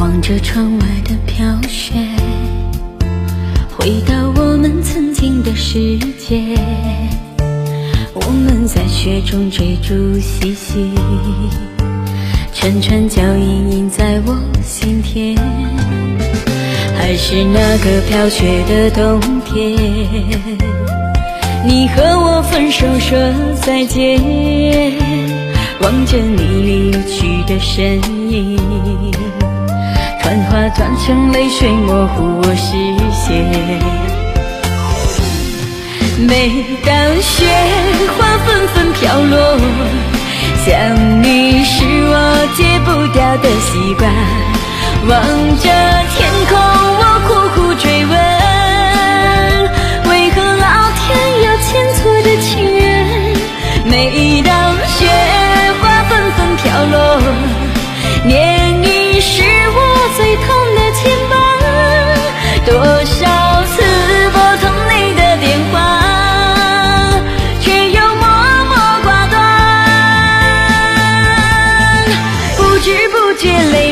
望着窗外的飘雪，回到我们曾经的世界，我们在雪中追逐嬉戏，串串脚印印在我心田，还是那个飘雪的冬天，你和我分手说再见，望着你离去的身影，团花团成泪水模糊我视线。每当雪花纷纷飘落，想你是我戒不掉的习惯，望着天空我苦苦追问，为何老天要牵错的情人。每当雪花纷纷飘落，念你是我最痛的牵绊，多少次拨通你的电话，却又默默挂断，不知不觉泪